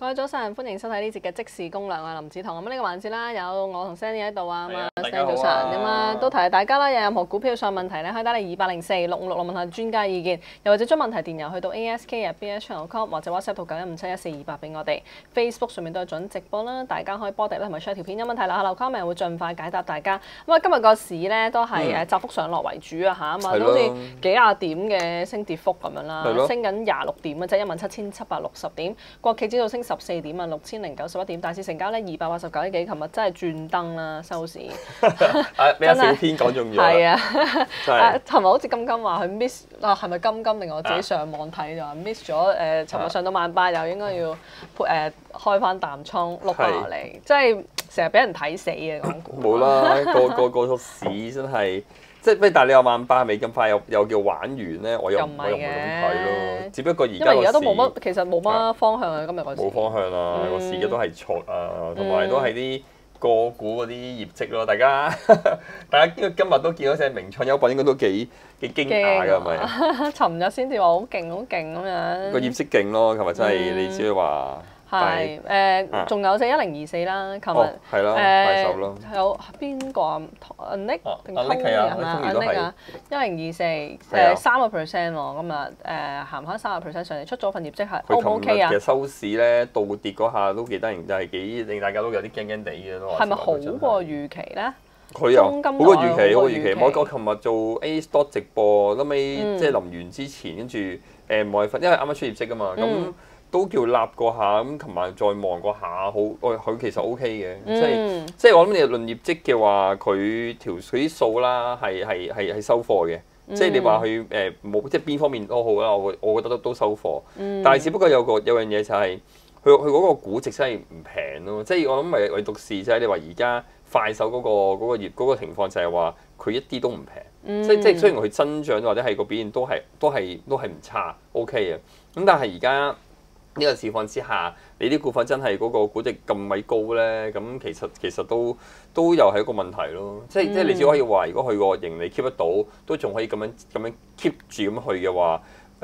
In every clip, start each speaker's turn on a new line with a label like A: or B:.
A: 各位早晨，歡迎收睇呢節嘅即時攻略，我係林子彤。咁呢個環節啦，有我同 Sandy 喺度啊，咁啊，Sandy 早晨咁啊，都提下大家啦，有任何股票上問題咧，可以打嚟204-656問下專家意見，又或者將問題電郵去到 ask@bschannel.com 或者 WhatsApp 到91571428俾我哋。Facebook 上面都有準直播啦，大家可以波迪咧同埋 share 條片，有問題留 comment 會盡快解答大家。咁啊，今日個市咧都係窄幅上落為主啊嚇，咁啊，好似幾廿點嘅升跌幅咁樣啦，升緊26點嘅啫，17760點，國企指數升14點啊，6091點，大市成交咧289億幾，琴日真係轉燈啦收市。
B: 俾阿小編講中咗。
A: 係啊，尋日好似金金話佢 miss 啊，係咪金金定我自己上網睇就話 miss 咗尋日上到18000又應該要開翻淡倉碌翻落嚟，即係成日俾人睇死嘅港股。
B: 冇啦，個市真係。即係，但係你話18000係咪咁快又叫玩完咧？我又唔係咁睇咯。只不過而家
A: 都冇乜，其實冇乜方向啊。今日個市
B: 冇方向啦，個市嘅都係錯啊，同埋都係啲個股嗰啲業績咯。大家今日都見到隻名創優品，應該都幾驚訝㗎，係咪？
A: 尋日先至話好勁咁樣。
B: 個業績勁咯，琴日真係你只係話。
A: 係仲有隻1024啦，琴日
B: 係啦，快手咯。
A: 有邊個啊？Nick 定 Tony 啊？Nick 啊，1024 3% 喎，今日行翻30%上嚟，出咗份業績係 O 唔 OK 啊？
B: 其實收市咧倒跌嗰下都幾得人，就係幾令大家都有啲驚驚地嘅都。
A: 係咪好過預期咧？
B: 佢又好過預期，好過預期。我琴日做 A Stock 直播，後尾即係臨完之前，跟住冇係份，因為啱啱出業績啊嘛，咁。都叫立過下，咁琴晚再望過下，好，佢其實 O K 嘅，即係我諗你論業績嘅話，佢啲數啦係收貨嘅，即係你話佢冇即係邊方面都好啦，我覺得都收貨，但係只不過有樣嘢就係佢嗰個估值真係唔平咯，即係我諗唯獨是即係你話而家快手嗰個情況就係話佢一啲都唔平，即係雖然佢增長或者係個表現都係唔差 O K 嘅，咁但係而家。呢個市況之下，你啲股份真係嗰個估值咁咪高咧？咁其實都又係一個問題咯。即係你只可以話，如果佢個盈利 keep 得到，都仲可以咁樣 keep 住咁去嘅話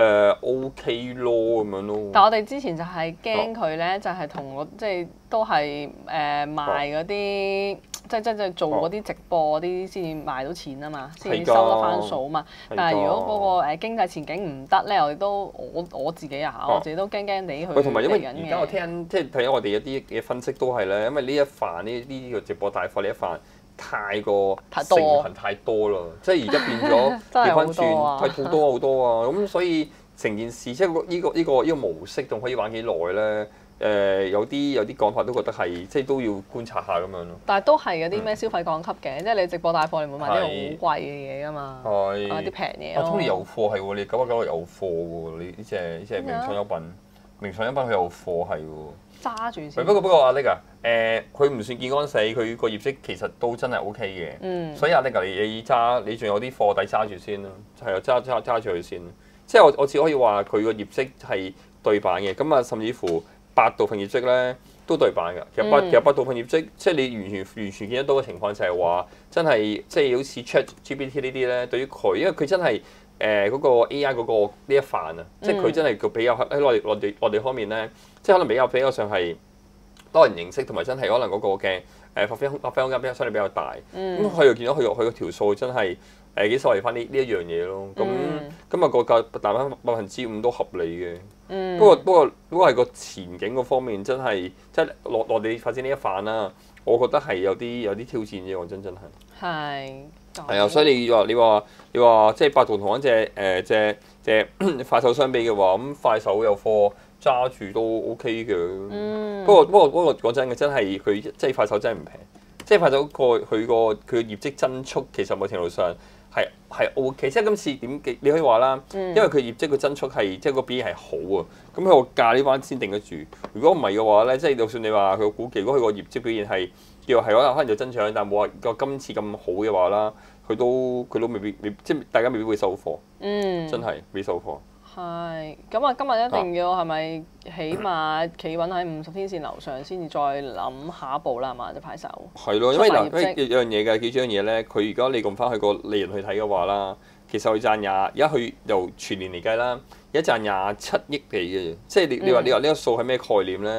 B: ，OK 咯咁樣咯。
A: 但我哋之前就係驚佢咧，就係同我即係都係賣嗰啲。即係做嗰啲直播嗰啲先至賣到錢啊嘛，先至收得翻數啊嘛。但係如果嗰個經濟前景唔得咧，我哋都我自己我自己都驚驚地去。
B: 同埋因為而家我聽即係睇我哋一啲嘅分析都係咧，因為呢一範呢個直播帶貨呢一範太過成分太多啦，即係而家變咗調翻轉係好多啊，咁所以成件事即係呢個模式仲可以玩幾耐咧？有啲講法都覺得係即係都要觀察下咁樣咯。但係
A: 都係嗰啲咩消費降級嘅，即係你直播帶貨，你唔會買啲好貴嘅嘢㗎嘛。係啲平嘢咯。
B: Tony有貨係喎，你999有貨喎，你呢隻名創優品，名創優品佢有貨係喎。
A: 揸住先。
B: 不過阿 Nick 啊，佢唔算見安死，佢個業績其實都真係 OK 嘅。所以阿 Nick 你仲有啲貨底揸住先啦，係啊，揸住佢先。即係我只可以話佢個業績係對版嘅，咁啊甚至乎。百度份業績咧都對版㗎，其實百度份業績，即係你完全見得到嘅情況就係話，真係即係好似 ChatGPT 呢啲咧，對於佢，因為佢真係嗰個 AI 嗰個呢一範啊，即係佢真係比較喺內地方面咧，即係可能比較上係多人認識，同埋真係可能嗰個嘅發揮空間相對比較大。咁佢又見到佢個條數真係幾受惠翻呢一樣嘢咯。咁今日個價彈翻5%都合理嘅。不過係個前景嗰方面真係即係內地發展呢一範啦，我覺得係有啲挑戰嘅，講真係。係啊，所以你話即係百度同一隻快手相比嘅話，咁快手有貨揸住都 OK 嘅。不過講真嘅，真係佢即係快手真係唔平，即係快手佢嘅業績增速其實某程度上。係 OK， 即係今次點你可以話啦，因為佢業績個增速係即係個表現係好啊，咁佢個價呢班先定得住。如果唔係嘅話咧，即係就算你話佢個估計，如果佢個業績表現係叫係可能有增長，但冇話個今次咁好嘅話啦，佢都未必即係大家未必會收貨。真係未收貨。
A: 係，咁啊今日一定要係咪起碼企穩喺50天線樓上先至再諗下一步啦，係嘛？隻牌手。係咯，
B: 因為有樣嘢嘅，記住樣嘢咧，佢如果你咁翻去個利潤去睇嘅話啦，其實佢賺而家佢由全年嚟計啦，而家賺27億幾嘅，即係你話呢個數係咩概念咧？而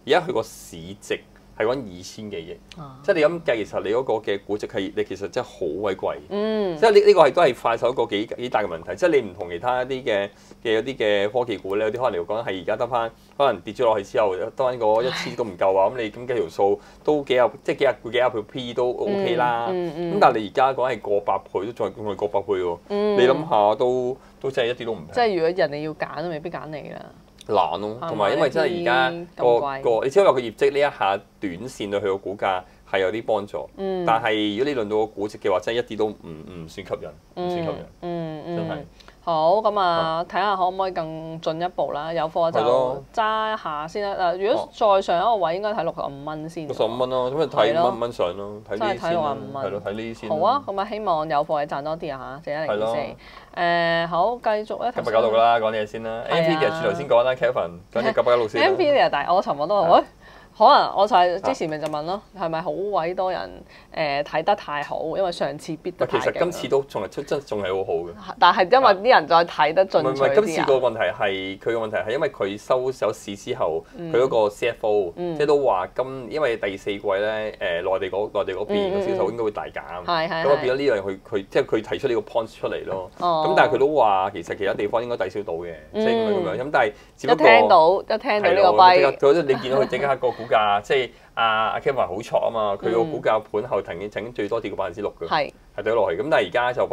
B: 而家佢個市值係講2000幾億，即係你咁計，其實你嗰個嘅估值係你其實真係好鬼貴。即係呢個係都係快手一個幾大嘅問題。即係你唔同其他一啲嘅有啲嘅科技股咧，有啲可能嚟講係而家得翻，可能跌咗落去之後得翻個1000都唔夠啊。咁你咁計條數都幾廿倍 P 都 OK 啦。咁但係你而家講係過百倍都仲係過百倍喎。你諗下都真係一啲都唔平。
A: 即係如果人哋要揀都未必揀你啦。
B: 難咯，同埋因為真係而家個你只可以話個業績呢一下短線對佢個股價係有啲幫助，但係如果你論到個估值嘅話，真係一啲都唔算吸引，唔算吸引，真係。
A: 好，咁啊，睇下可唔可以更進一步啦？有貨就揸下先啦。如果再上一個位，應該睇65蚊先。
B: 65蚊咯，咁咪睇5蚊上咯，睇呢啲先咯。係咯，睇呢啲先。
A: 好啊，咁啊，希望有貨你賺多啲啊嚇，4104。好，繼續咧。
B: 996啦，講啲嘢先啦。Nvidia 轉頭先講啦 Kevin，講啲916先。
A: Nvidia，但係我尋日都話，可能我就係之前咪就問咯，係咪好鬼多人睇得太好？因為上次必得太勁。
B: 其實今次都仲係好好嘅。
A: 但係因為啲人再睇得進取啲啊。
B: 唔係，今次個問題係佢個問題係因為佢收咗市之後，佢嗰個 CFO 即係都話因為第四季咧內地嗰邊個銷售應該會大減，咁啊變咗呢樣佢即係佢提出呢個 point 出嚟咯。咁但係佢都話其實其他地方應該抵消到嘅，即係咁樣。咁但係只不過
A: 一聽到呢個幣，
B: 你見到佢即刻個股價，即係阿 Kevin 好錯啊嘛，佢個股價盤後曾經最多跌過6%嘅，係跌落去。咁但係而家就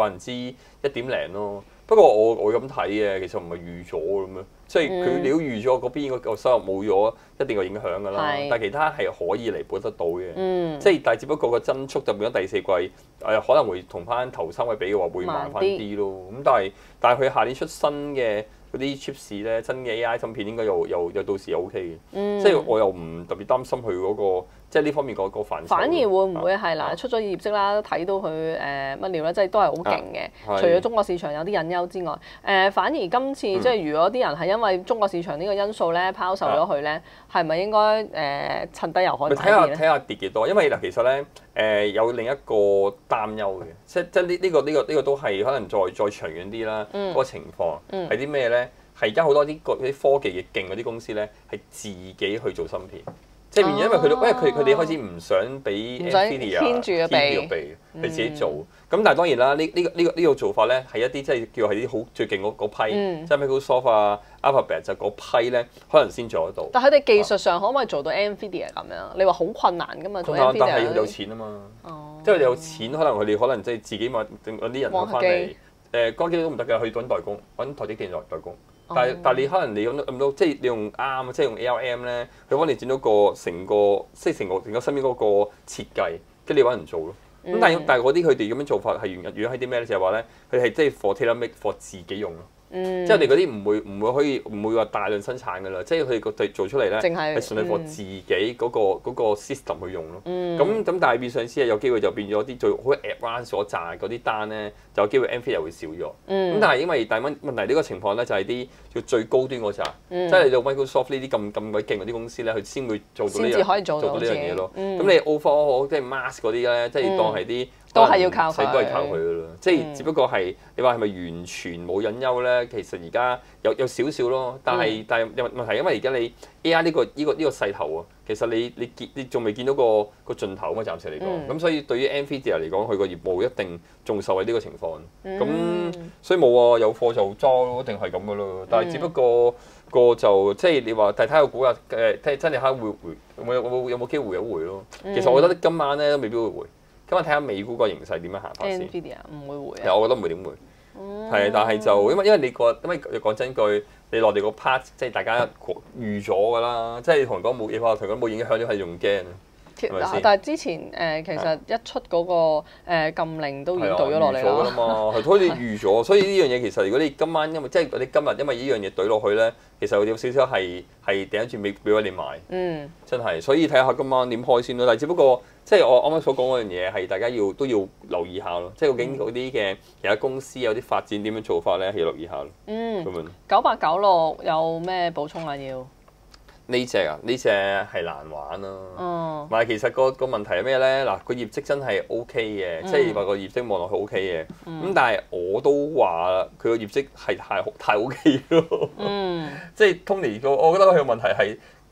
B: 1%咯。不過我咁睇嘅，其實唔係預咗咁樣，即係佢你都預咗嗰邊個收入冇咗，一定有影響㗎啦。但係其他係可以彌補得到嘅，即係但係只不過個增速就變咗第四季可能會同翻頭3季比嘅話會慢翻啲咯。咁但係佢下年出新嘅嗰啲 chips 咧，新嘅 AI 芯片應該又到時又 OK 嘅，即係我又唔特別擔心佢嗰個即係呢方面個範疇。
A: 反而會唔會係嗱出咗業績啦，睇到佢乜料咧，即係都係好勁嘅。除咗中國市場有啲隱憂之外，反而今次即係如果啲人係因為中國市場呢個因素咧拋售咗佢咧，係咪應該趁低又可以買啲咧？
B: 睇下跌幾多，因為嗱其實咧有另一個擔憂嘅，即呢個都係可能再長遠啲啦。嗰個情況係啲咩咧？係而家好多啲科技嘅勁嗰啲公司咧，係自己去做芯片，即係因為佢哋開始唔想俾 Nvidia 牽住個鼻，佢自己做。咁但係當然啦，呢個做法咧係一啲即係叫係啲好最勁嗰批，即係 Microsoft 啊、Alphabet 就嗰批咧，可能先做得到。
A: 但係佢哋技術上可唔可以做到 Nvidia 咁樣？你話好困難㗎嘛？做 Nvidia，
B: 但係有錢啊嘛，即係佢哋有錢，可能佢哋可能即係自己揾啲人翻嚟。光機都唔得㗎，去揾代工，揾台積電代工。但係你可能你咁多，即係你用啱，即係用 ARM 咧，佢幫你整到成個身邊嗰個設計，跟住你揾人做咯。咁但係嗰啲佢哋咁樣做法係原因係啲咩咧？就係話咧，佢係即係 for tailor make for 自己用咯。即係我哋嗰啲唔會話大量生產㗎啦，即係佢哋做出嚟咧係純係 for 自己嗰個 system 去用咯。咁但係變相先係有機會就變咗啲最好 advanced 所賺嗰啲單咧，就有機會 Nvidia 會少咗。咁但係因為問題呢個情況咧就係啲叫最高端嗰扎，即係你到 Microsoft 呢啲咁鬼勁嗰啲公司咧，佢先會做到呢樣嘢咯。咁你 overall 即係 mask 嗰啲咧，即係當係啲。
A: 都係要靠佢，
B: 都係靠佢噶啦。即係只不過係你話係咪完全冇隱憂咧？其實而家有少少咯，但係問題因為而家你 AI 呢個勢頭啊，其實你仲未見到個盡頭啊嘛，暫時嚟講。咁所以對於 Nvidia 嚟講，佢個業務一定仲受惠呢個情況。咁所以冇啊，有貨就揸咯，一定係咁噶咯。但係只不過就即係你話，但係睇下個股價睇真係睇會有冇機會有回咯。其實我覺得今晚咧都未必會回。今日睇下美股個形勢點樣行法先。
A: Nvidia 唔會回。
B: 係，我覺得唔會點回。係，但係就因為因為講真句，你內地個 part 即係大家預咗㗎啦，即係同人講冇嘢話，同人講冇影響都係仲驚。
A: 但係之前其實一出嗰個禁令都已經對咗落嚟
B: 啦。預咗㗎嘛，係好似預咗，所以呢樣嘢其實如果你今晚因為即係你今日因為呢樣嘢對落去咧，其實有少少係頂住俾你買。真係，所以睇下今晚點開先咯。但係只不過即係我啱啱所講嗰樣嘢係大家都要留意下咯。即係究竟嗰啲嘅其他公司有啲發展點樣做法咧，係要留意下咯。咁樣。
A: 9896有咩補充啊？要？
B: 呢隻係難玩咯。唔係，其實個問題係咩咧？嗱，個業績真係 O K 嘅，即係話個業績望落去 O K 嘅。咁但係我都話啦，佢個業績係太 O K 咯。即係 Tony 我覺得佢個問題係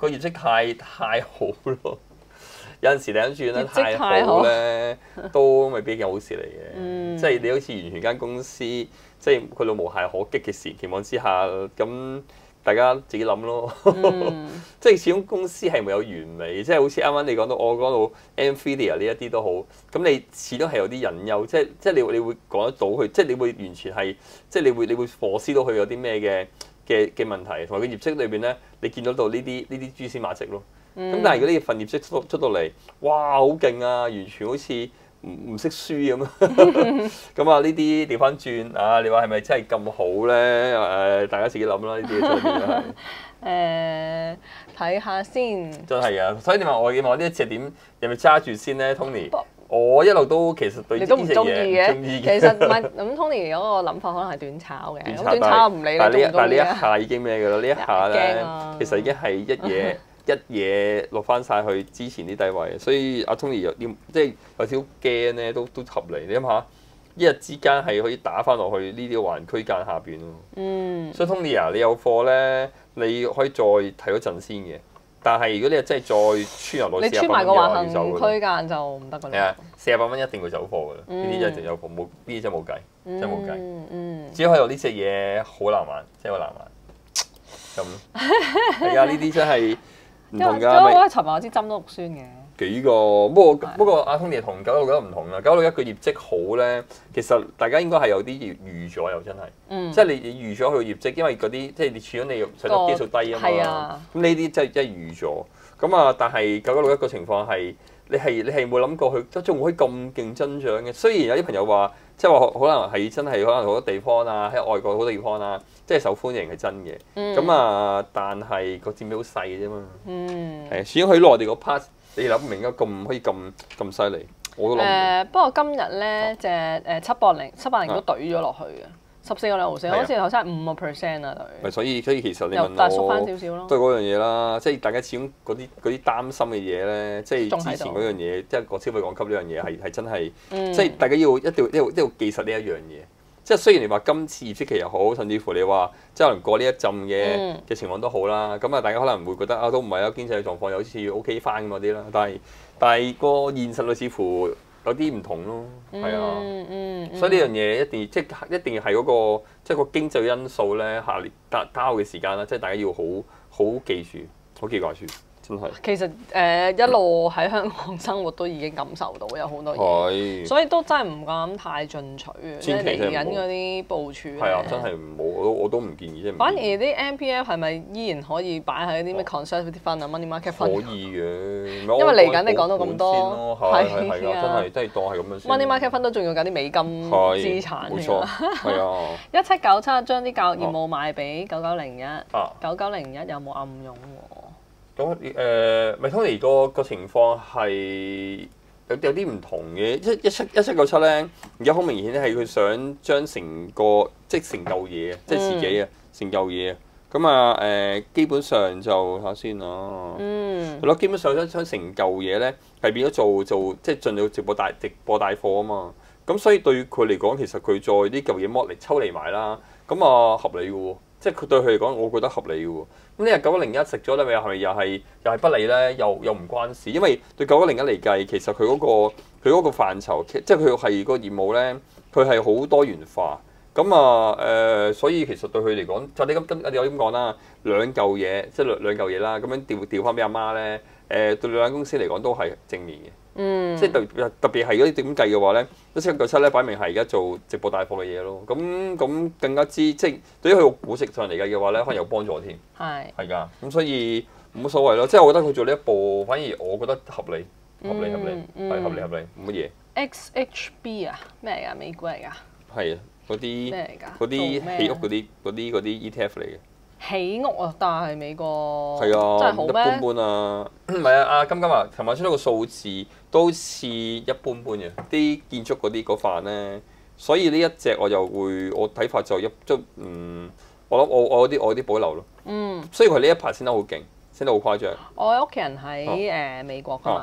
B: 個業績太好咯。有陣時你諗住咧
A: 績
B: 太好咧，都未必係件好事嚟嘅。即係你好似完全間公司，即係佢到無懈可擊嘅情況之下，咁大家自己諗咯。即係始終公司係冇有完美，即係好似啱啱你講到我講到 Nvidia 呢一啲都好，咁你始終係有啲隱憂，即係你會講得到佢，即係你會完全係，即係你會 foresee 到佢有啲咩嘅問題，同埋佢業績裏邊咧，你見到到呢啲蛛絲馬跡咯。咁但係如果呢份業績出到嚟，哇好勁啊，完全好似唔識輸咁啊！咁啊呢啲調翻轉啊，你話係咪真係咁好咧？大家自己諗啦，呢啲真係。
A: 睇下先。
B: 真係啊！所以你話我呢一隻點係咪揸住先咧，Tony？我一路都其實對呢隻嘢唔中意嘅。
A: 其實唔係咁，Tony 有個諗法可能係短炒嘅。咁短炒唔理啦，
B: 但係呢一下已經咩㗎啦？呢一下咧，其實已經係一嘢落翻晒去之前啲低位，所以阿 Tony 有啲即係有少少驚咧，都合理。你諗下，一日之間係可以打翻落去呢啲橫區間下邊咯。所以 Tony 啊，你有貨咧，你可以再睇嗰陣先嘅。但係如果你係真係再穿入落
A: 你穿埋個橫行區間就唔得㗎啦。
B: 係啊，400蚊一定會走貨㗎啦。呢啲一定有貨，呢啲真係冇計，真係冇計。只可以話呢隻嘢好難玩，真係好難玩。咁係啊，呢啲真係〜唔同㗎，
A: 因為尋日我支針都肉酸嘅。
B: 幾個，不過阿 Tony 同961唔同啦。961個業績好咧，其實大家應該係有啲預咗又真係，即係你預咗佢業績，因為嗰啲即係你始終你上得基數低啊嘛。咁呢啲真係預咗。咁啊，但係961個情況係你係冇諗過佢仲可以咁勁增長嘅。雖然有啲朋友話，即係話可能係真係可能好多地方啊，喺外國好多地方啊。即係受歡迎係真嘅，咁啊，但係個佔比好細啫嘛。係，始終喺內地個 part，你諗唔明啊？咁可以咁犀利，我都諗唔明。
A: 不過今日咧隻780都懟咗落去嘅，14.2毫4，好似頭先係5% 啊對。
B: 所以其實你問我，
A: 但係縮翻少少咯。
B: 都係嗰樣嘢啦，即係大家始終嗰啲擔心嘅嘢咧，即係之前嗰樣嘢，即係個消費降級呢樣嘢係真係，即係大家要一定要記實呢一樣嘢。即係雖然你話今次業績期又好，甚至乎你話即係可能過呢一陣嘅情況都好啦，咁啊大家可能會覺得啊都唔係啊，經濟狀況又好似 OK 翻咁嗰啲啦，但係個現實似乎有啲唔同咯，係啊，所以呢樣嘢一定係嗰個即係個經濟因素咧下列交嘅時間啦，即係大家要好記住，好記掛住。真係，
A: 其實一路喺香港生活都已經感受到有好多嘢，所以都真係唔敢太進取嘅，即係嚟緊嗰啲部署。
B: 係啊，真係唔好，我都唔建議啫。
A: 反而啲 MPF 係咪依然可以擺喺啲咩 conservative fund 啊、money market fund？
B: 可以嘅，
A: 因為嚟緊你講到咁多，
B: 係啊，真係當係咁樣先。
A: money market fund 都仲要搞啲美金資產
B: 冇錯，係啊。
A: 1797將啲教育業務賣俾9901，9901有冇暗湧喎？
B: 咁咪 Tony 個情況係有啲唔同嘅，一七九七咧，而家好明顯咧係佢想將成個即係成嚿嘢，即係自己啊，成嚿嘢啊，咁啊基本上就睇下先咯，係咯，基本上將成嚿嘢咧係變咗做即係進到直播帶貨啊嘛，咁所以對佢嚟講，其實佢再啲嚿嘢抽離埋啦，咁啊合理嘅喎。即係佢對佢嚟講，我覺得合理嘅喎。咁呢日9101食咗咧，係咪又係不利咧？又唔關事，因為對9101嚟計，其實佢嗰個範疇，即係佢係個業務咧，佢係好多元化。咁啊所以其實對佢嚟講，就你咁我咁講啦，兩嚿嘢，即係兩嚿嘢啦，咁樣調翻俾阿媽咧，對兩間公司嚟講都係正面嘅。即係特別係如果你點計嘅話咧，1797咧擺明係而家做直播帶貨嘅嘢咯。咁更加之即係對於佢個估值上嚟計嘅話咧，可能有幫助添。係㗎，咁所以冇乜所謂咯。即係我覺得佢做呢一步，反而我覺得合理，係合理，冇乜嘢。
A: XHB 啊，咩嚟㗎？美股嚟㗎？
B: 係啊，嗰啲起屋嗰啲 ETF 嚟嘅。
A: 起屋啊，但係美國
B: 係啊，
A: 真係好咩？
B: 一般啊，唔係啊，阿金啊，琴晚出咗個數字都似一般般嘅，啲建築嗰範咧，所以呢一隻我睇法就我諗我有啲保留咯。所以佢呢一排升得好勁，升得好誇張。
A: 我屋企人喺美國㗎嘛，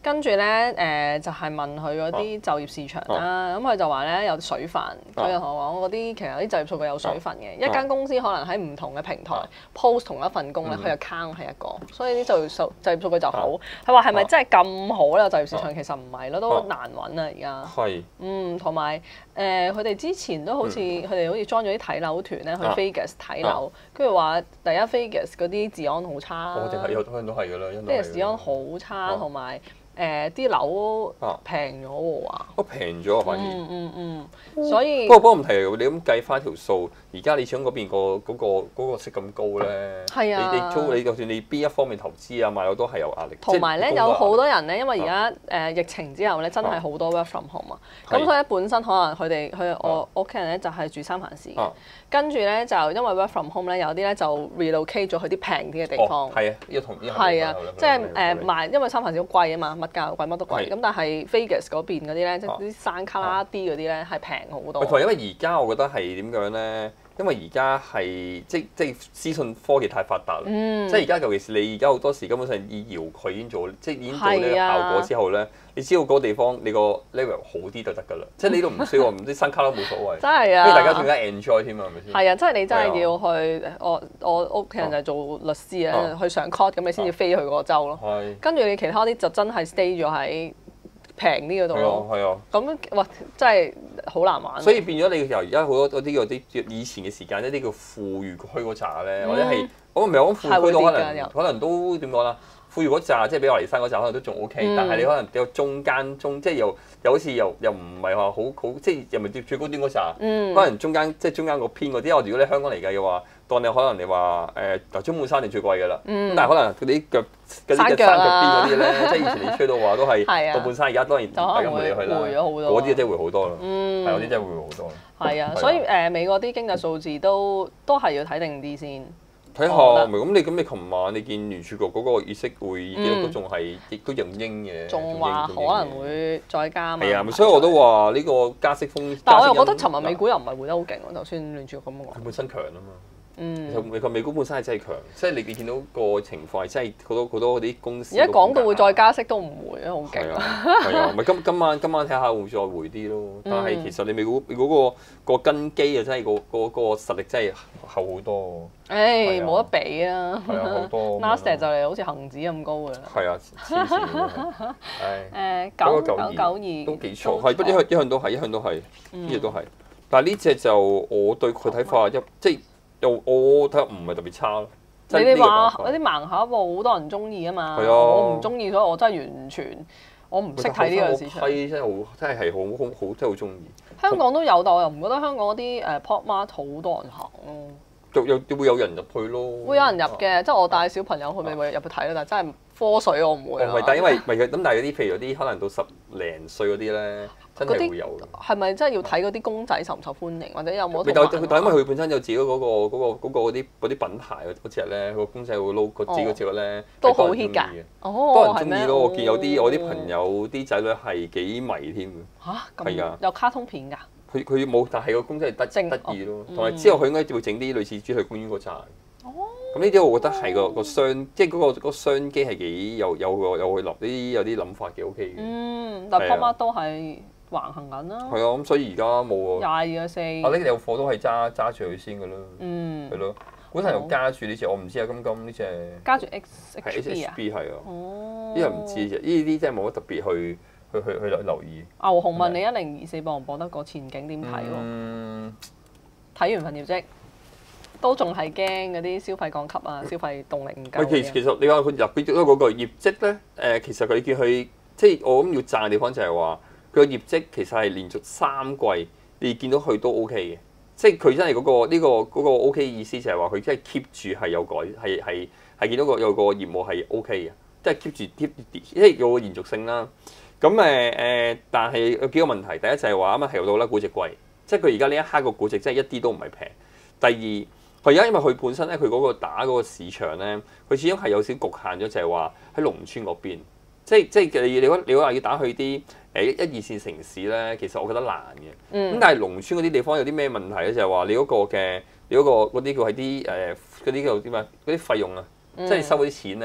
A: 跟住咧就係問佢嗰啲就業市場啦，咁佢就話咧有水分，佢就同我講嗰啲其實啲就業數據有水分嘅，一間公司可能喺唔同嘅平台 post 同一份工咧，佢就 count 係一個，所以啲就業數據就好。佢話係咪真係咁好咧？就業市場其實唔係咯，都難揾啊而家。
B: 係。
A: 同埋佢哋之前都好似佢哋好似裝咗啲睇樓團咧去 Vegas 睇樓，跟住話第一 Vegas 嗰啲治安好差。
B: 我哋係有香港都係㗎啦，因為
A: Vegas 治安好差，同埋啲樓平咗喎話。
B: 平咗啊，反而。
A: 所以
B: 不過唔係你咁計翻條數，而家你想嗰邊嗰個息咁高咧，你租你就算你邊一方面投資啊買樓都係有壓力。
A: 同埋咧有好多人咧，因為而家疫情之後咧，真係好多 work from home 啊。咁所以本身可能我屋企人咧就係住三藩市嘅，跟住咧就因為 work from home 咧，有啲咧就 relocate 咗去啲平啲嘅地方。
B: 係啊，呢個同意。
A: 係啊，即係賣，因為三藩市好貴啊嘛，物價貴乜都貴。咁但係 Vegas 嗰邊嗰啲咧，即係啲山卡拉啲嗰啲咧係平好多。
B: 同埋因為而家我覺得係點樣咧？因為而家係即係資訊科技太發達啦，即係而家尤其是你而家好多時根本上以遙距已經做，即係已經做呢個效果之後咧，你知道嗰個地方你個 level 好啲就得㗎啦，即係你都唔需要唔知新卡都冇所謂。
A: 真係啊！
B: 因為大家更加 enjoy 添啊，係咪先？
A: 係啊，即係你真係要去我屋企人就係做律師啊，去上 court 咁你先至飛去嗰個州咯。跟住你其他啲就真係 stay 咗喺平啲嗰度咯。係啊。咁哇，真係好難玩。
B: 所以變咗你由而家好多嗰啲以前嘅時間，一啲叫富裕區嗰扎咧，或者係我唔係講富裕區都可能都點講啦？富裕嗰扎即係比華利山嗰扎可能都仲 OK，但係你可能有中間即係又好似又唔係話好即係又唔係最高端嗰扎，可能中間即係中間個偏嗰啲。如果你香港嚟計嘅話，當你可能你話中半山係最貴㗎啦，咁但係可能嗰啲山腳邊嗰啲咧，即係以前你吹到話都係到半山，而家當然大家冇理佢啦。嗰啲真係會好多啦，係嗰啲真係會好多。
A: 係啊，所以美國啲經濟數字都係要睇定啲先。
B: 睇下咪咁你琴晚你見聯儲局嗰個議息會議都仲係亦都仍應嘅，
A: 仲話可能會再加嘛。
B: 係啊，所以我都話呢個加息風。
A: 但係我又覺得尋日美股又唔係回得好勁喎，就算聯儲局咁講。
B: 佢本身強啊嘛。美股本身係真係強，即係你見到個情況係真係好多嗰啲公司。而家講
A: 到會再加息都唔會啊，好勁啊！
B: 係啊，咪今晚睇下會唔會再回啲咯。但係其實你美股個根基啊，真係個實力真係厚好多。
A: 冇得比啊！
B: 係啊，好多。
A: Nasdaq 就嚟好似恆指咁高㗎啦。
B: 係啊，黐線
A: 9992
B: 都幾錯，係一向都係，呢隻都係。但係呢隻就我對佢睇法即係。我睇下唔係特別差咯。
A: 你哋話嗰啲盲盒好多人中意啊嘛，我唔中意，所以我真係完全我唔識睇呢個市場。
B: 真係好真係好中意。
A: 香港都有，但我又唔覺得香港嗰啲Pop Mart 好多人行咯。
B: 會有人入去咯。
A: 會有人入嘅，即係我帶小朋友去咪入去睇咯，但係真係科水我唔會。
B: 唔係，但係因為咁，但係嗰啲譬如有啲可能到10零歲嗰啲咧。真係會有嘅。係
A: 咪真係要睇嗰啲公仔受唔受歡迎，或者有冇？
B: 但因為佢本身有自己嗰啲品牌嗰隻咧，個公仔會撈個自己嗰隻咧，
A: 都好 hit 㗎。
B: 多人中意咯。我見有啲我啲朋友啲仔女係幾迷添嘅。
A: 嚇！係㗎。有卡通片㗎。
B: 佢冇，但係個公仔係得意咯。同埋之後佢應該會整啲類似主題公園嗰扎。咁呢啲我覺得係個商，即係嗰個商機係幾有啲諗法嘅 OK 嘅。
A: 但 Pop Mart 都係橫行緊啦。
B: 係啊，咁所以而家冇啊。
A: 22.4。
B: 呢有貨都係揸住佢先㗎啦。係咯。本身又加住呢隻，我唔知啊，金呢隻。
A: 加住
B: HSB 係啊。呢個唔知啫，呢啲真係冇乜特別去留意。
A: 牛熊問你1024博唔博得個前景點睇喎？睇完份業績。都仲係驚嗰啲消費降級啊，消費動力唔夠。
B: 其實你話佢入邊嗰個業績咧，其實佢叫佢即係我諗要讚嘅地方就係話佢個業績其實係連續3季你見到佢都 OK 嘅，即係佢真係嗰個 OK 意思就係話佢真係 keep 住係有係見到有個業務係 OK 嘅，即係 keep 住即係有個延續性啦。咁但係有幾個問題，第一就係話啱啱提到啦，估值貴，即係佢而家呢一刻個估值真係一啲都唔係平。第二佢而家因為佢本身咧，佢嗰個打嗰個市場咧，佢始終係有少局限咗，就係話喺農村嗰邊，即係你話要打去啲1、2線城市咧，其實我覺得難嘅。咁但係農村嗰啲地方有啲咩問題咧？就係話你嗰啲叫係啲嗰啲叫啲咩？嗰啲費用啊，即係收嗰啲錢咧，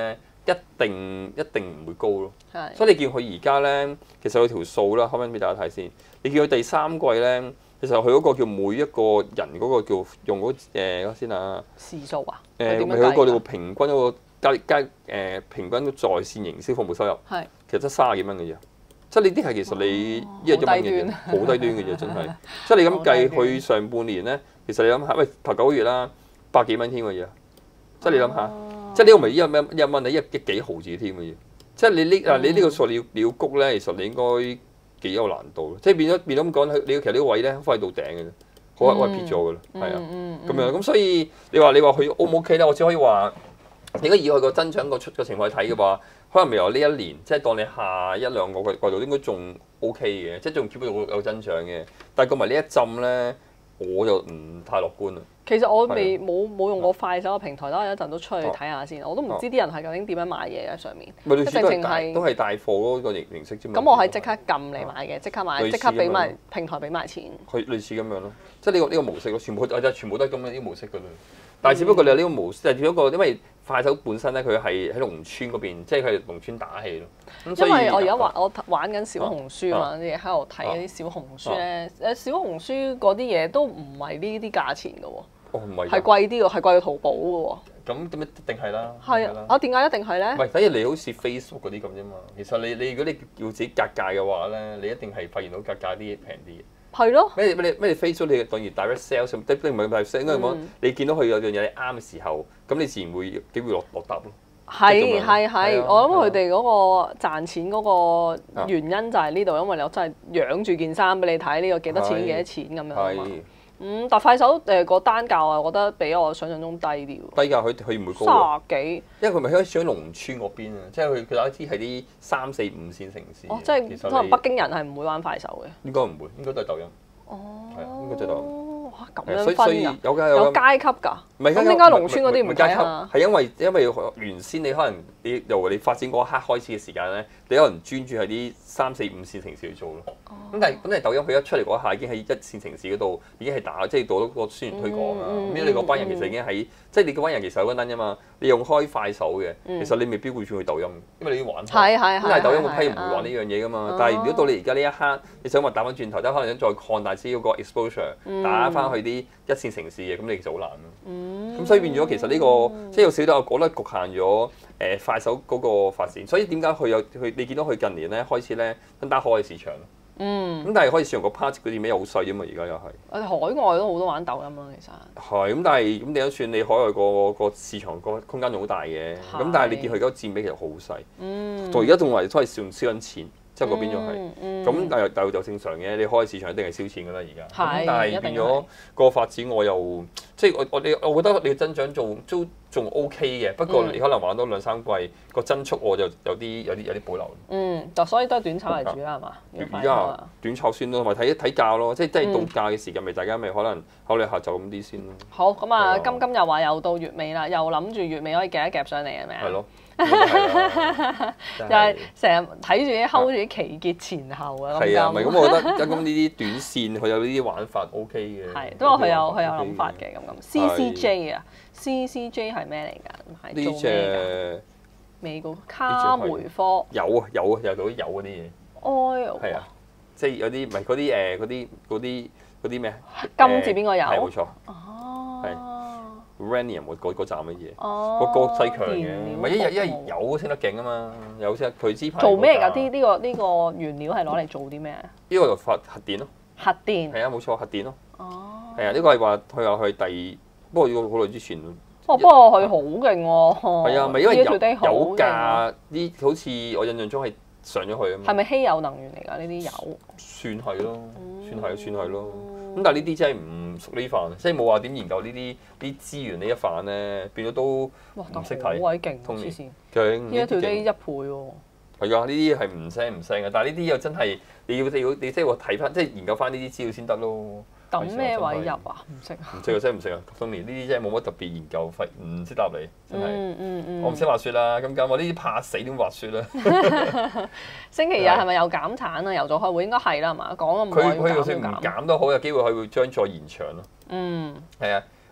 B: 一定唔會高咯。
A: 係。
B: 所以你見佢而家咧，其實有條數啦，可唔可以俾大家睇先？你見佢第三季咧，其實佢嗰個叫每一個人嗰個叫用嗰先啊。
A: 時數啊？
B: 咪佢嗰個平均嗰個平均在線營銷服務收入，
A: 係
B: 其實得30幾蚊嘅啫。即係呢啲係其實你一日1蚊嘅啫，好低端嘅啫，真係。即係你咁計，佢上半年咧，其實你諗下，喂頭9個月啦，100幾蚊添嘅嘢。即係你諗下，即係呢個咪一蚊，你一幾毫子添嘅嘢。即係你呢個數你要谷咧，其實你應該幾有難度。即係變咗咁講，你其實呢個位咧快到頂嘅啫，好快撇咗嘅啦，係啊，咁樣咁所以你話佢 O 唔 OK 咧？我只可以話，如果以佢個增長個情況去睇嘅話，可能未來呢一年，即係當你下1、2個季度應該仲 OK 嘅，即係仲 keep 到有增長嘅。但係過埋呢一陣咧，我就唔太樂觀啦。
A: 其實我冇用過快手嘅平台，等我一陣都出去睇下先。我都唔知啲人係究竟點樣買嘢喺上面。
B: 咪類似都係帶貨嗰個形式啫嘛。
A: 咁我係即刻撳嚟買嘅，即刻買，即刻俾埋平台俾埋錢。
B: 佢類似咁樣咯，即係呢個模式咯，全部都係咁樣呢個模式㗎啦。但係只不過你有呢個模式，就只不過因為快手本身咧，佢係喺農村嗰邊，即係佢係農村打氣咯。
A: 因為我而家玩緊小紅書啊嘛，啲嘢喺度睇嗰啲小紅書咧，小紅書嗰啲嘢都唔係呢啲價錢㗎喎。
B: 哦，唔係。
A: 係貴啲㗎，係貴過淘寶㗎喎。
B: 咁一定係啦。
A: 係啊，點解一定係咧？
B: 唔係，等於你好似 Facebook 嗰啲咁啫嘛。其實你如果你要自己格價嘅話咧，你一定係發現到格價啲嘢平啲嘅。
A: 係咯。
B: 咩 Facebook 你當然 direct sales， 即係唔係 direct sales，應該講你見到佢有樣嘢你啱嘅時候，咁你自然會機會落搭咯。
A: 係，我諗佢哋嗰個賺錢嗰個原因就係呢度，因為你真係養住件衫俾你睇，呢個幾多錢幾多錢咁樣啊嘛。但快手個單價我覺得比我想象中低啲喎。
B: 低價佢唔會高。
A: 30幾。
B: 因為佢咪開始喺農村嗰邊啊，即係佢有一啲係啲3、4、5線城市。
A: 哦，即係可能北京人係唔會玩快手嘅。
B: 應該唔會，應該都係抖音。
A: 哦。
B: 係啊，應該都係抖音。
A: 哇，咁樣分㗎？
B: 有
A: 階級㗎。
B: 唔係，
A: 咁點解農村嗰啲唔計啊？
B: 係因為原先你可能由你發展嗰一刻開始嘅時間咧，你可能專注喺啲3、4、5線城市去做咯。咁但係抖音佢一出嚟嗰下已經喺1線城市嗰度已經係即係做到個宣傳推廣啊。咁你嗰班人其實已經喺即係你嗰班人其實有嗰單啫嘛。你用開快手嘅，其實你未必會轉去抖音，因為你已經玩開。咁但係抖音個批唔會玩呢樣嘢㗎嘛。但係如果到你而家呢一刻，你想話打翻轉頭，即係可能想再擴大自己嗰個 exposure，打翻去啲1線城市嘅，咁你其實好難咯。咁所以變咗其實呢個即係有少少我覺得局限咗快手嗰個發展。所以點解你見到佢近年咧開始咧分打海外市場咯。咁但係可以試用個 part 嗰啲咩好細啫嘛，而家又係。
A: 海外都好多玩抖音啦，其實。
B: 係咁，但係咁點樣算？你海外個市場個空間仲好大嘅。咁但係你見佢嗰個佔比其實好細。到而家仲係都係燒緊錢，即係嗰邊仲係。咁但係就正常嘅，你開市場一定係燒錢㗎啦，而家。咁但係變咗個發展，我又即係我覺得你嘅增長都仲 OK 嘅，不過你可能玩多2、3季個增速我就有啲保留。
A: 就所以都係短炒為主啦，係嘛？
B: 而家短炒先咯，同埋睇價咯，即係到價嘅時間咪大家咪可能考慮下就咁啲先咯。
A: 好，咁啊，今又話又到月尾啦，又諗住月尾可以夾一夾上嚟係咪啊？
B: 係咯。
A: 就係成日睇住啲 hold 住啲期結前後啊。
B: 係啊，唔係咁，我覺得咁呢啲短線佢有呢啲玩法 OK 嘅。
A: 係，不過佢有諗法嘅咁。CCJ 啊 ，CCJ 係咩嚟㗎？
B: 呢隻
A: 美國卡梅科
B: 有到嗰啲嘢。
A: oil
B: 係啊，即係有啲唔係嗰啲咩？
A: 金字邊個有？
B: 係冇錯。
A: 哦。
B: 係。uranium 嗰站乜嘢？個國際強嘅，唔係因為有先得勁啊嘛，有先佢支牌。
A: 做咩㗎？呢個原料係攞嚟做啲咩啊？
B: 呢個就發核電咯。
A: 核電。
B: 係啊，冇錯，核電咯。
A: 哦。
B: 係啊，呢個係話佢話佢不過要好耐之前。
A: 不過佢好勁喎。係
B: 啊，咪因為油價呢？好似我印象中係上咗去啊嘛。
A: 係咪稀有能源嚟㗎？呢啲油？算
B: 係咯，算係咯。咁但係呢啲真係唔熟呢範，即係冇話點研究呢啲資源呢一範咧，變咗都唔識睇。
A: 好鬼勁，黐線！
B: 勁
A: 呢一條機1倍喎。
B: 係㗎，呢啲係唔聲嘅，但係呢啲又真係你即係我睇翻，即係研究翻呢啲資料先得咯。
A: 抌咩位入啊？唔識啊！
B: 真係唔識啊！當年呢啲真係冇乜特別研究，唔識答你，真係。我唔識滑雪啦，咁我呢啲怕死點滑雪啦。
A: 星期日係咪有減產啊？又再開會應該係啦，係嘛？講咁耐
B: 佢就算唔減都好，有機會佢會將再延長咯。係啊，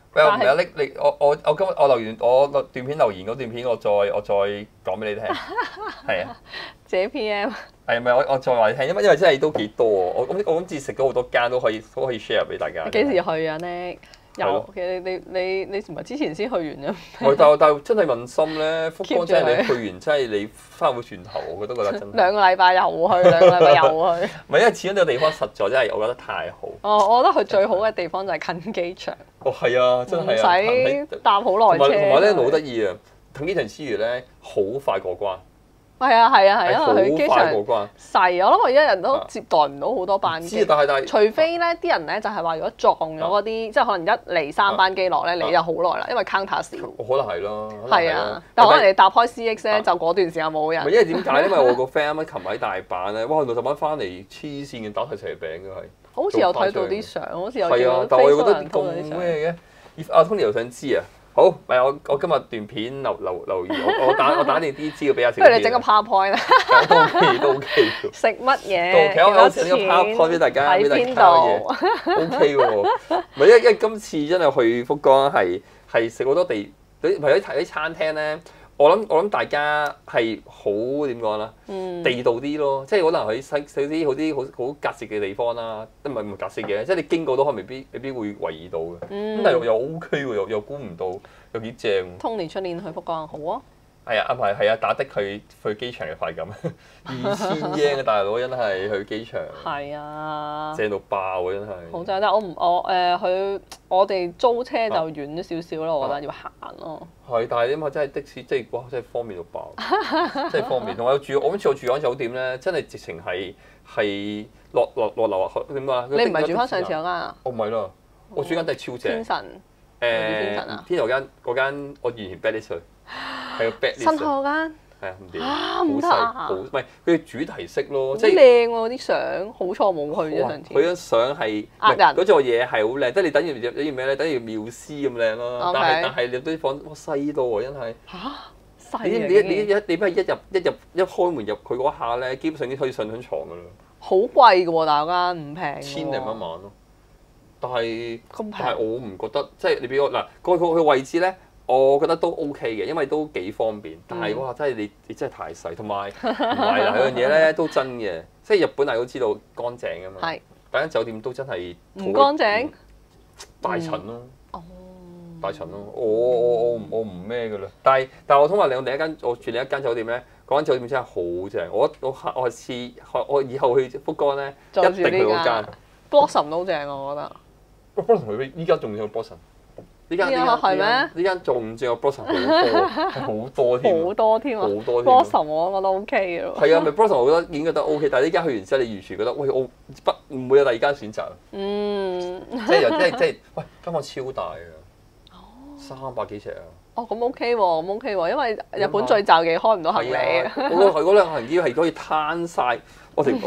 B: 喂，唔係啊！我今日我留言我段片留言嗰段片，我再講俾你聽。係啊，
A: 自己 PM。
B: 係咪我再話你聽？因為真係都幾多喎。我今次食咗好多間都可以 share 俾大家。
A: 幾時去啊？Nick？有，其實你唔係之前先去完啫。
B: 但真係問心咧，福岡真係你去完真係你翻唔到轉頭，我覺得真係。
A: 2個禮拜又去，2個禮拜又去。
B: 唔係因為始終呢個地方實在真係我覺得太好。
A: 哦，我覺得佢最好嘅地方就係近機場。
B: 哦，係啊，真係
A: 啊，唔使搭好耐車。
B: 同埋咧好得意啊！近機場之餘咧，好快過關。
A: 係啊，佢機場細，我諗我一日都接待唔到好多班機。
B: 但係
A: 除非咧啲人咧就係話，如果撞咗嗰啲，即係可能1嚟3班機落咧，你就好耐啦，因為 counter 少。
B: 可能係咯。
A: 係啊，但可能你搭開 CX 咧，就嗰段時間冇人。
B: 因為點解？因為我個 friend 啱啱琴日喺大阪咧，哇！60蚊翻嚟黐線嘅打晒蛇餅嘅係。
A: 好似有睇到啲相，好似有
B: 係啊，但我又覺得咁咩嘅？阿 Tony 又想知啊。好，唔係我今日段片留意，我打定啲資料俾阿小。
A: 不如你整個 PowerPoint 啊！
B: 都 OK。食
A: 乜嘢？
B: 幾多錢？呢個 PowerPoint 俾大家，俾大家睇嘢。OK 喎，唔係因為今次真係去福岡係食好多地，為咗睇啲餐廳咧。我諗大家係好點講啦，地道啲咯，即係可能去食啲好隔涉嘅地方啦，唔係隔涉嘅，即係你經過都可能未必會留意到嘅。咁但係又 OK 喎，又估唔到，又幾正。
A: Tony 出年去福岡好啊！
B: 係啊，係啊，打的去機場嘅快感，2000 yen 嘅大佬真係去機場。係啊，正到爆啊！真係。好正，但係
A: 我哋租車就遠咗少少咯，我覺得要行咯。
B: 係，但係點解真係的士，即係哇，真係方便到爆，真係方便。同埋我今次我住嗰間酒店咧，真係直情係落樓啊！點講啊？
A: 你唔係住翻上次嗰間啊？
B: 我唔係啦，我住間真係超正。
A: 天神。
B: 天河嗰間我完全 bad list 去，係個 bad list。
A: 新開嗰間。係
B: 啊，唔掂。唔得啊！唔係佢主題式咯，
A: 即係靚喎啲相，好彩我冇去啫上次。
B: 佢張相係呃人，嗰座嘢係好靚，即係你等於咩咧？等於廟師咁靚咯。但係入到啲房，哇細到喎真係。
A: 嚇！細
B: 你不係一開門入去嗰下咧，基本上已經可以上張床噶啦。
A: 好貴㗎喎，但係嗰間唔平。
B: 1000零蚊晚咯。但係我唔覺得，即係你俾我嗱，佢位置咧，我覺得都 OK 嘅，因為都幾方便。但係哇，真係你真係太細，同埋唔係嗱樣嘢咧都真嘅，即係日本大家都知道乾淨㗎嘛。係。但間酒店都真係
A: 唔乾淨。
B: 大塵咯。哦。大塵咯，我唔咩㗎啦。但係我通話我住另一間酒店咧，嗰間酒店真係好正。我以後去福岡咧，一定去嗰間。
A: Blossom 都正我覺得。
B: Blossom 佢依家仲有 Blossom， 呢間仲正有 Blossom 好多添。好多添啊
A: ！Blossom 我覺得 OK 嘅咯。
B: 係啊，咪 Blossom 我覺得已經覺得 OK，但係呢間去完之後，你完全覺得喂我唔會有第二間選擇。即係喂間房超大啊，300幾尺啊！
A: 哦，咁 OK 喎，咁 OK 喎，因為日本最就嘅開唔到行李啊。
B: 嗰兩行李係可以攤晒。我定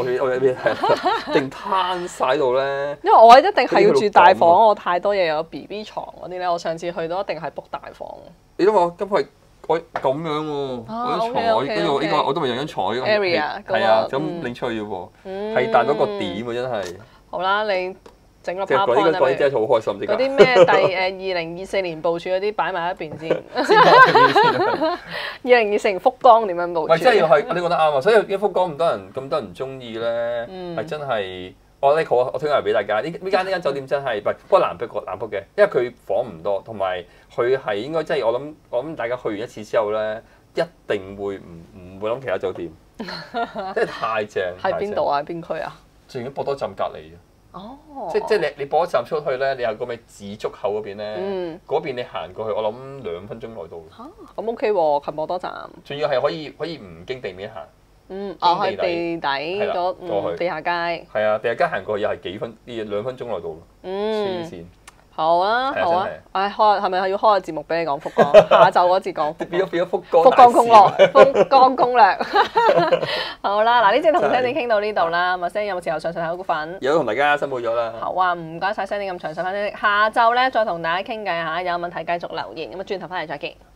B: 攤晒喺度咧，
A: 因為我一定係要住大房，我太多嘢有 BB 床嗰啲咧，我上次去都一定係 book 大房。
B: 你諗下，今日我咁樣喎，我張牀，跟住我都未有張牀呢個
A: area，
B: 係啊，咁拎出去啫喎，係彈到個點喎，真係。
A: 好啦，你整個
B: PowerPoint 啊！嗰啲真係好開心，
A: 嗰啲咩2024年部署嗰啲擺埋一邊先。2024年福岡點樣部署？
B: 唔係，真係係你講得啱啊！所以啲福岡咁多人中意咧，係真係我覺得好，我推介俾大家。呢間酒店真係不過難 book 嘅，因為佢房唔多，同埋佢係應該即係我諗大家去完一次之後咧，一定會唔會諗其他酒店，真係太正。
A: 喺邊度啊？邊區啊？
B: 仲要博多站隔離。
A: 哦，
B: 即係你播一站出去咧，你有個咩紫竹口嗰邊咧，嗰邊你行過去，我諗2分鐘內到。嚇，
A: 咁 OK 喎，近博多站。
B: 仲要係可以唔經地面行。
A: 去地底嗰地下街。係
B: 啊，地下街行過去又係2分鐘內到。黐線。
A: 好啦，好啊，係咪要開個節目俾你講福岡？下晝嗰節講福岡。變咗福岡攻略，福岡攻略。好啦，嗱呢節同 Sandy 傾到呢度啦。咁啊 ，Sandy 有冇持有上述口股份？
B: 有同大家申報咗啦。
A: 好啊，唔該晒 Sandy 咁詳細分析。下晝咧再同大家傾偈嚇，有問題繼續留言。咁啊，轉頭翻嚟再見。